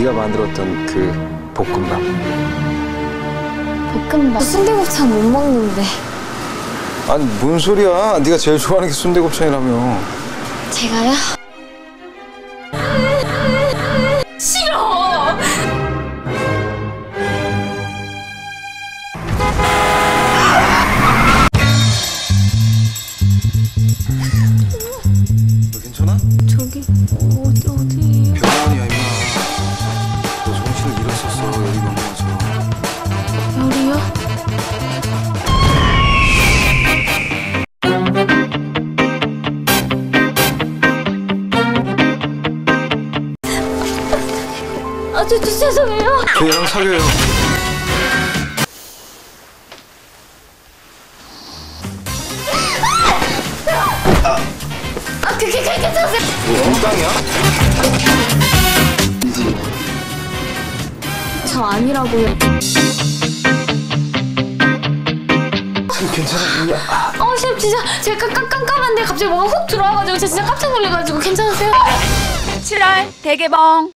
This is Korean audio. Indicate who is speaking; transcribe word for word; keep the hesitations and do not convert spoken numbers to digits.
Speaker 1: 네가 만들었던 그 볶음밥.
Speaker 2: 볶음밥? 순대곱창 못 먹는데.
Speaker 1: 아니 뭔 소리야? 네가 제일 좋아하는 게 순대곱창이라며.
Speaker 2: 제가요?
Speaker 3: 싫어!
Speaker 1: 너 괜찮아?
Speaker 2: 저기 어디 어디예요?
Speaker 1: 병원이야 임마. 너 정신을 잃었었어. 여기 넘어가서.
Speaker 2: 열이요? 아, 저, 저 죄송해요.
Speaker 1: 걔랑 사귀어요.
Speaker 2: 아, 그게 그게 괜찮으세요?
Speaker 1: 뭐 엉땅이야?
Speaker 2: 저 아니라고요.
Speaker 1: 괜찮아?
Speaker 2: 어, 셰프 진짜 제가 깜, 깜깜한데 갑자기 뭐가 훅 들어와가지고 제가 진짜 깜짝 놀래가지고 괜찮으세요?
Speaker 3: 칠월 대개봉.